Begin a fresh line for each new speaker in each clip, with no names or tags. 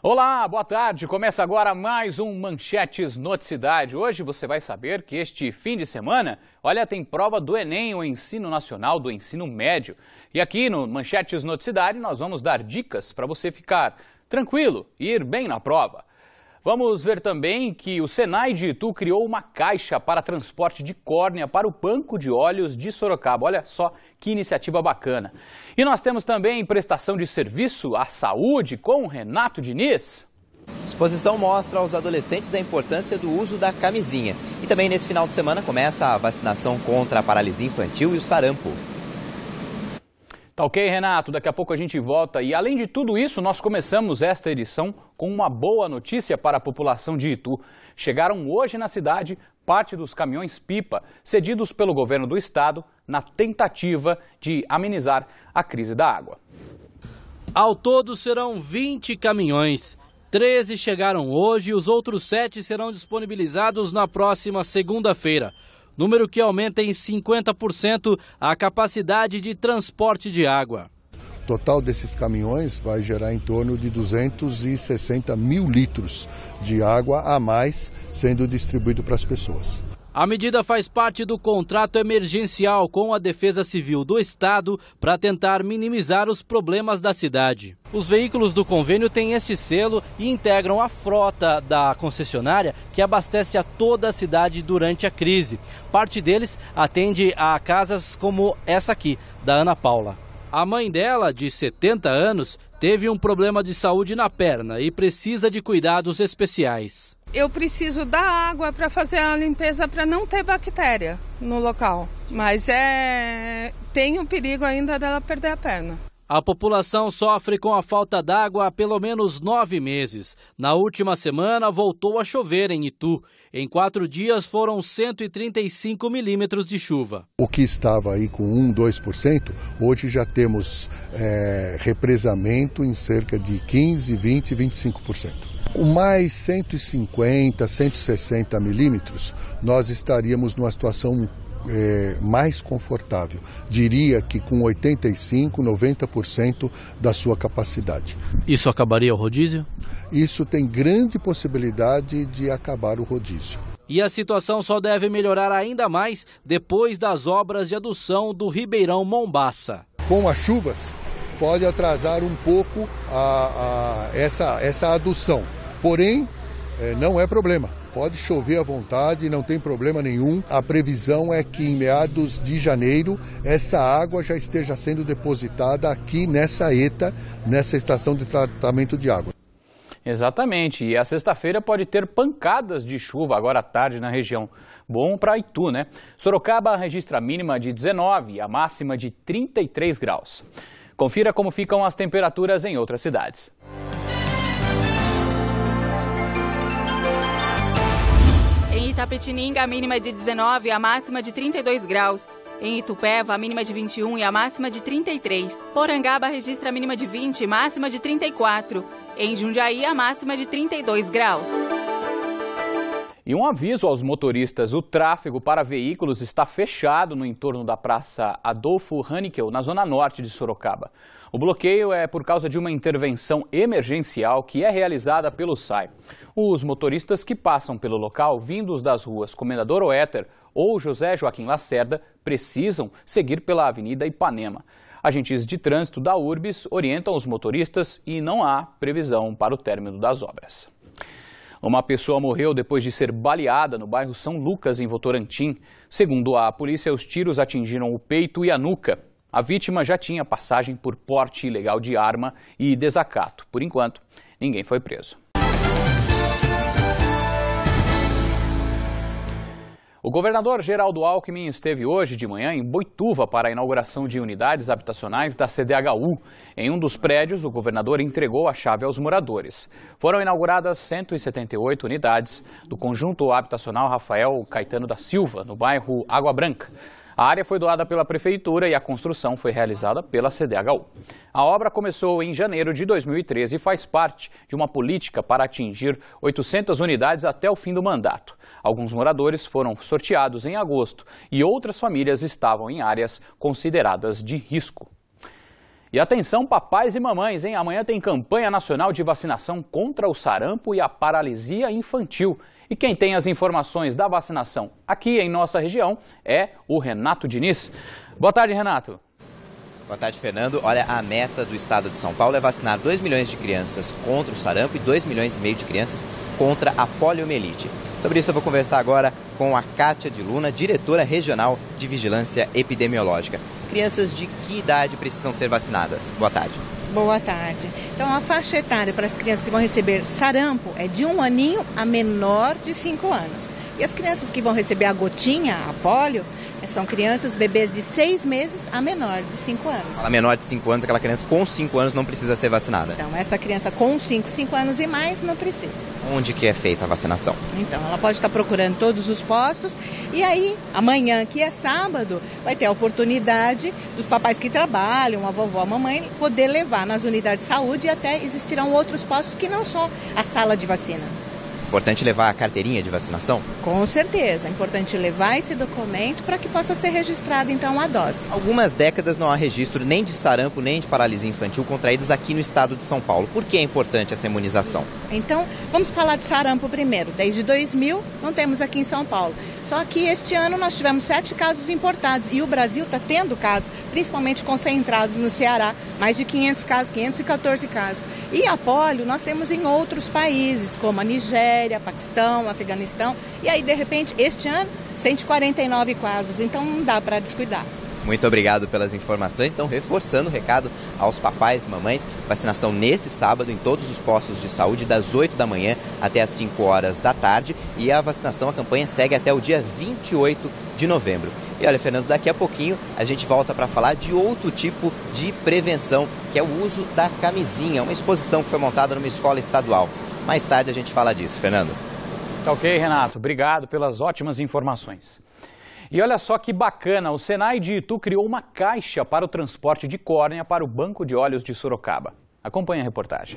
Olá, boa tarde. Começa agora mais um Manchetes Noticidade. Hoje você vai saber que este fim de semana, olha, tem prova do Enem, o Ensino Nacional do Ensino Médio. E aqui no Manchetes Noticidade nós vamos dar dicas para você ficar tranquilo e ir bem na prova. Vamos ver também que o Senai de Itu criou uma caixa para transporte de córnea para o Banco de Olhos de Sorocaba. Olha só que iniciativa bacana. E nós temos também prestação de serviço à saúde com Renato Diniz.
A exposição mostra aos adolescentes a importância do uso da camisinha. E também nesse final de semana começa a vacinação contra a paralisia infantil e o sarampo.
Tá ok, Renato? Daqui a pouco a gente volta. E além de tudo isso, nós começamos esta edição com uma boa notícia para a população de Itu. Chegaram hoje na cidade parte dos caminhões-pipa cedidos pelo governo do estado na tentativa de amenizar a crise da água.
Ao todo serão 20 caminhões. 13 chegaram hoje e os outros 7 serão disponibilizados na próxima segunda-feira. Número que aumenta em 50% a capacidade de transporte de água.
O total desses caminhões vai gerar em torno de 260 mil litros de água a mais sendo distribuído para as pessoas.
A medida faz parte do contrato emergencial com a Defesa Civil do Estado para tentar minimizar os problemas da cidade. Os veículos do convênio têm este selo e integram a frota da concessionária que abastece a toda a cidade durante a crise. Parte deles atende a casas como essa aqui, da Ana Paula. A mãe dela, de 70 anos, teve um problema de saúde na perna e precisa de cuidados especiais.
Eu preciso da água para fazer a limpeza para não ter bactéria no local, mas tem o perigo ainda dela perder a perna.
A população sofre com a falta d'água há pelo menos 9 meses. Na última semana voltou a chover em Itu. Em 4 dias foram 135 milímetros de chuva.
O que estava aí com 1, 2%, hoje já temos represamento em cerca de 15, 20, 25%. Com mais 150, 160 milímetros, nós estaríamos numa situação mais confortável. Diria que com 85, 90% da sua capacidade.
Isso acabaria o rodízio?
Isso tem grande possibilidade de acabar o rodízio.
E a situação só deve melhorar ainda mais depois das obras de adução do Ribeirão Mombaça.
Com as chuvas, pode atrasar um pouco essa adução. Porém, não é problema. Pode chover à vontade, não tem problema nenhum. A previsão é que em meados de janeiro essa água já esteja sendo depositada aqui nessa ETA, nessa estação de tratamento de água.
Exatamente, e a sexta-feira pode ter pancadas de chuva agora à tarde na região. Bom para Itu, né? Sorocaba registra a mínima de 19 e a máxima de 33 graus. Confira como ficam as temperaturas em outras cidades.
Em Itapetininga, a mínima é de 19 e a máxima de 32 graus. Em Itupeva, a mínima de 21 e a máxima de 33. Porangaba registra a mínima de 20 e máxima de 34. Em Jundiaí, a máxima de 32 graus.
E um aviso aos motoristas: o tráfego para veículos está fechado no entorno da Praça Adolfo Hanikel, na zona norte de Sorocaba. O bloqueio é por causa de uma intervenção emergencial que é realizada pelo SAI. Os motoristas que passam pelo local, vindos das ruas Comendador Oeter ou José Joaquim Lacerda, precisam seguir pela Avenida Ipanema. Agentes de trânsito da URBS orientam os motoristas e não há previsão para o término das obras. Uma pessoa morreu depois de ser baleada no bairro São Lucas, em Votorantim. Segundo a polícia, os tiros atingiram o peito e a nuca. A vítima já tinha passagem por porte ilegal de arma e desacato. Por enquanto, ninguém foi preso. O governador Geraldo Alckmin esteve hoje de manhã em Boituva para a inauguração de unidades habitacionais da CDHU. Em um dos prédios, o governador entregou a chave aos moradores. Foram inauguradas 178 unidades do conjunto habitacional Rafael Caetano da Silva, no bairro Água Branca. A área foi doada pela prefeitura e a construção foi realizada pela CDHU. A obra começou em janeiro de 2013 e faz parte de uma política para atingir 800 unidades até o fim do mandato. Alguns moradores foram sorteados em agosto e outras famílias estavam em áreas consideradas de risco. E atenção, papais e mamães, hein? Amanhã tem campanha nacional de vacinação contra o sarampo e a paralisia infantil. E quem tem as informações da vacinação aqui em nossa região é o Renato Diniz. Boa tarde, Renato.
Boa tarde, Fernando. Olha, a meta do estado de São Paulo é vacinar 2 milhões de crianças contra o sarampo e 2,5 milhões de crianças contra a poliomielite. Sobre isso eu vou conversar agora com a Kátia de Luna, diretora regional de vigilância epidemiológica. Crianças de que idade precisam ser vacinadas? Boa tarde.
Boa tarde. Então, a faixa etária para as crianças que vão receber sarampo é de 1 aninho a menor de 5 anos. E as crianças que vão receber a gotinha, a polio, são crianças, bebês de 6 meses a menor de 5 anos.
A menor de 5 anos, aquela criança com 5 anos não precisa ser vacinada?
Então, essa criança com 5 anos e mais não precisa.
Onde que é feita a vacinação?
Então, ela pode estar procurando todos os postos e aí, amanhã, que é sábado, vai ter a oportunidade dos papais que trabalham, a vovó, a mamãe, poder levar nas unidades de saúde e até existirão outros postos que não só a sala de vacina.
Importante levar a carteirinha de vacinação?
Com certeza, é importante levar esse documento para que possa ser registrada então a dose.
Algumas décadas não há registro nem de sarampo nem de paralisia infantil contraídos aqui no estado de São Paulo. Por que é importante essa imunização?
Então, vamos falar de sarampo primeiro. Desde 2000 não temos aqui em São Paulo. Só que este ano nós tivemos 7 casos importados e o Brasil está tendo casos, principalmente concentrados no Ceará, mais de 500 casos, 514 casos. E a polio nós temos em outros países, como a Nigéria, Paquistão, Afeganistão, e aí de repente este ano 149 casos, então não dá para descuidar.
Muito obrigado pelas informações. Então, reforçando o recado aos papais e mamães, vacinação nesse sábado em todos os postos de saúde, das 8 da manhã até as 5 horas da tarde. E a vacinação, a campanha segue até o dia 28 de novembro. E olha, Fernando, daqui a pouquinho a gente volta para falar de outro tipo de prevenção, que é o uso da camisinha, uma exposição que foi montada numa escola estadual. Mais tarde a gente fala disso, Fernando.
Tá ok, Renato. Obrigado pelas ótimas informações. E olha só que bacana, o Senai de Itu criou uma caixa para o transporte de córnea para o Banco de Olhos de Sorocaba. Acompanhe a reportagem.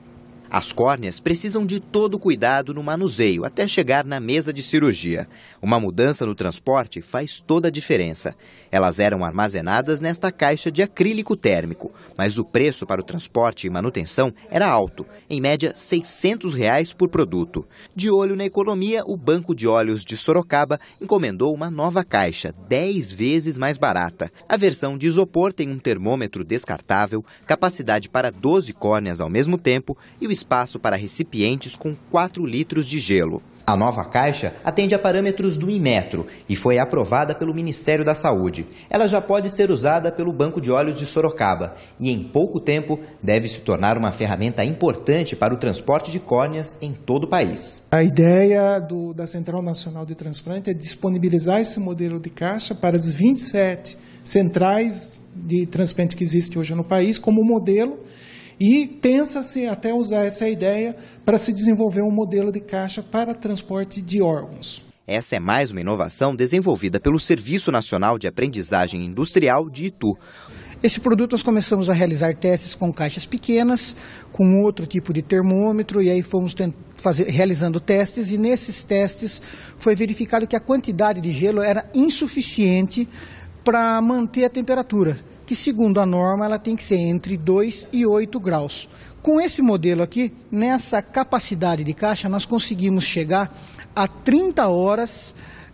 As córneas precisam de todo cuidado no manuseio até chegar na mesa de cirurgia. Uma mudança no transporte faz toda a diferença. Elas eram armazenadas nesta caixa de acrílico térmico, mas o preço para o transporte e manutenção era alto, em média R$ 600 por produto. De olho na economia, o Banco de Olhos de Sorocaba encomendou uma nova caixa, 10 vezes mais barata. A versão de isopor tem um termômetro descartável, capacidade para 12 córneas ao mesmo tempo e o espaço para recipientes com 4 litros de gelo. A nova caixa atende a parâmetros do Inmetro e foi aprovada pelo Ministério da Saúde. Ela já pode ser usada pelo Banco de Olhos de Sorocaba e, em pouco tempo, deve se tornar uma ferramenta importante para o transporte de córneas em todo o país.
A ideia da Central Nacional de Transplante é disponibilizar esse modelo de caixa para as 27 centrais de transplante que existem hoje no país como modelo. E pensa-se até usar essa ideia para se desenvolver um modelo de caixa para transporte de órgãos.
Essa é mais uma inovação desenvolvida pelo Serviço Nacional de Aprendizagem Industrial de Itu.
Esse produto nós começamos a realizar testes com caixas pequenas, com outro tipo de termômetro, e aí fomos realizando testes, e nesses testes foi verificado que a quantidade de gelo era insuficiente para manter a temperatura, que segundo a norma ela tem que ser entre 2 e 8 graus. Com esse modelo aqui, nessa capacidade de caixa, nós conseguimos chegar a 30 horas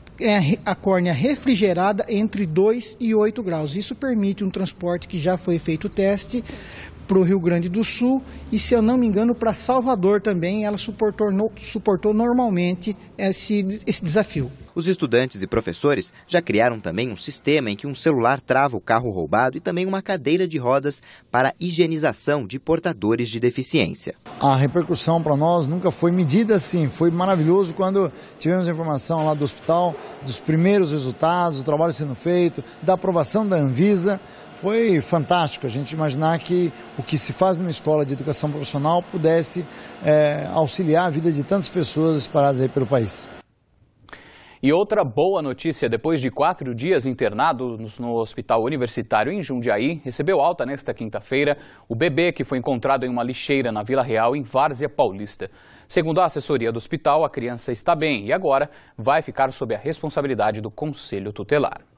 a córnea refrigerada entre 2 e 8 graus. Isso permite um transporte que já foi feito o teste para o Rio Grande do Sul e, se eu não me engano, para Salvador também, ela suportou normalmente esse desafio.
Os estudantes e professores já criaram também um sistema em que um celular trava o carro roubado e também uma cadeira de rodas para higienização de portadores de deficiência.
A repercussão para nós nunca foi medida assim, foi maravilhoso quando tivemos a informação lá do hospital, dos primeiros resultados, do trabalho sendo feito, da aprovação da Anvisa. Foi fantástico a gente imaginar que o que se faz numa escola de educação profissional pudesse auxiliar a vida de tantas pessoas espalhadas aí pelo país.
E outra boa notícia, depois de 4 dias internado no Hospital Universitário em Jundiaí, recebeu alta nesta quinta-feira o bebê que foi encontrado em uma lixeira na Vila Real, em Várzea Paulista. Segundo a assessoria do hospital, a criança está bem e agora vai ficar sob a responsabilidade do Conselho Tutelar.